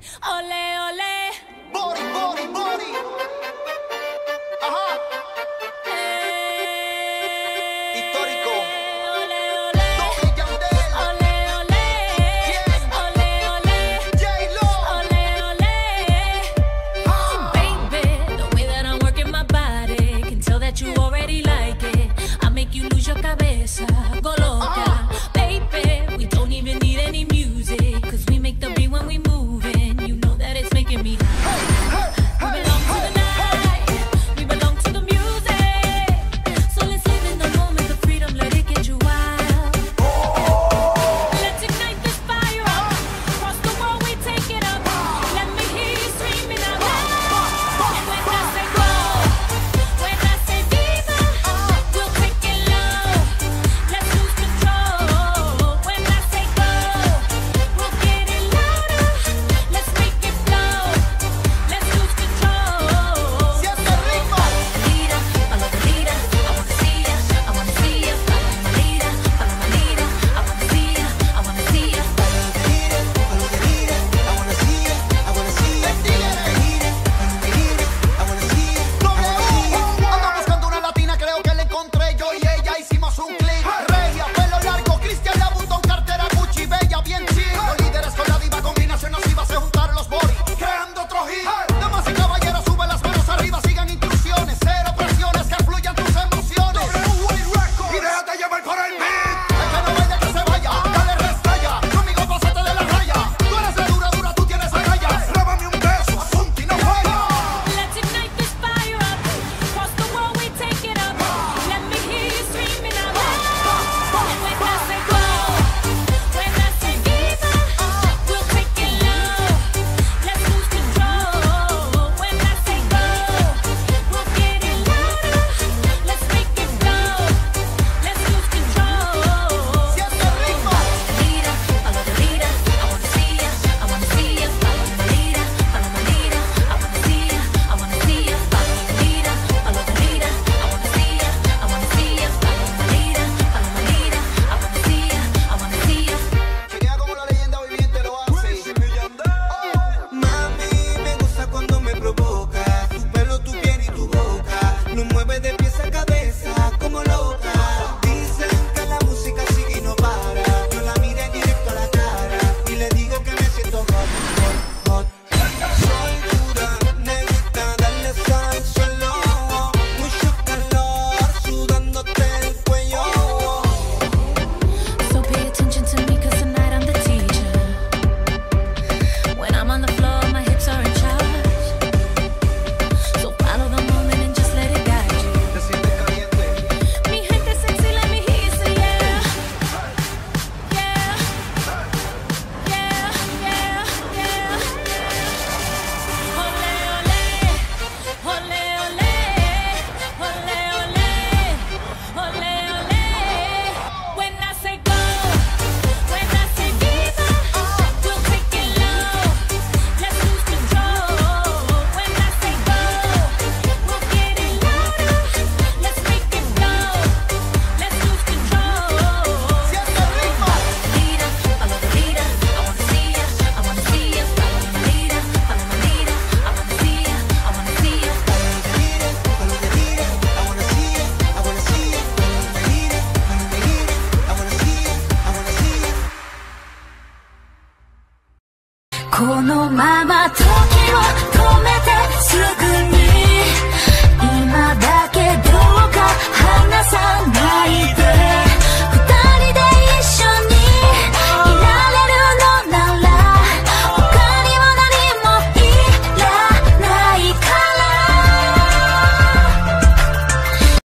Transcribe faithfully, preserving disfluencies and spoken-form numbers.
Ole, ole. Body, body, body. Ajá. Eh, Histórico. Ole, ole. Tommy Yandel. Ole, ole. ¿Quién? Ole, ole. J-Lo. Ole, ole. Ah. Baby, the way that I'm working my body can tell that you already like it. I make you lose your cabeza, go loca. Baby, we don't even need any music, cause we make the beat when we move and you know that it's making me high. We belong to the night, we belong to the music. So let's live in the moment of freedom, let it get you wild. Let's ignite this fire up, across the world we take it up. Let me hear you screaming out loud. And when I say go, when I say viva, we'll take it low. Let's lose control. When I say go, we'll get it louder. Let's make it flow. Let's lose control. Siente el ritmo. Leader, follow the leader. I wanna see ya, I wanna see ya. Follow my leader, follow my leader. I wanna see ya, I wanna see ya. Follow the leader, follow the leader. I wanna see ya, I wanna see ya. Follow the leader, follow the leader. I wanna see ya, I wanna see ya. Ando buscando una latina, creo que la encontré. Yo y ella hicimos un click. Regia, pelo largo, Cristian Louboutin, cartera Gucci, bella, bien chill. Los líderes con la diva, combinación nociva, se juntaron los body, creando otro hit. Damas y caballeros, sube las manos arriba, sigan instrucciones, cero presiones, que fluyan tus emociones. Y déjate llevar por el beat. El que no vaya que se vaya, dale restalla. Conmigo pásate de la raya. Tú eres de dura, dura, tú tienes agallas. Rábame un beso, apunta y no falla. Let's ignite this fire up. Across the world we take it up. Let me hear you screaming out loud. And when I say go, when I say viva, we'll take it low. Let's lose control. When I say go, we'll get it louder. Let's make it flow. Let's lose control. Siente el ritmo. Leader, follow the leader. I wanna see ya, I wanna see ya. Follow my leader, follow my leader. I wanna see ya, I wanna see ya. Follow the leader, follow the leader. I wanna see ya, I wanna see ya. Follow my leader, follow my leader. I wanna see ya, I wanna see ya. Chequea como la leyenda viviente lo hace. Mami, me gusta cuando me provoca. Tu pelo, tu piel y tu boca. Nos mueve de pies a cabeza como loca. Dicen que la música sigue y no para. Yo la miré directo a la cara y le digo que me siento hot, hot, hot. Soy dura, negrita, dale sal al suelo. Mucho calor, sudándote el cuello. So pay attention to me, cause tonight I'm the teacher. When I'm on the floor, my hips are in charge. So follow the moment and just let it guide you. Te sientes caliente. Mi gente sexy, let me hear you say yeah. Yeah. Yeah, yeah, yeah. Ole, ole. Ole, ole. Ole, ole. Ole, ole. When I say go, when I say viva, we'll take it low. Let's lose control. When I say go, we'll get it louder. Let's make it flow. Let's lose control. Siente el ritmo. Leader, follow the leader. I wanna see ya, I wanna see ya. Follow my leader, follow my leader. I wanna see ya, I wanna see ya. Follow the leader, follow the leader. I wanna see ya, I wanna see ya. Follow the leader, follow the leader. I wanna see ya, I wanna see ya. このまま時を止めてすぐに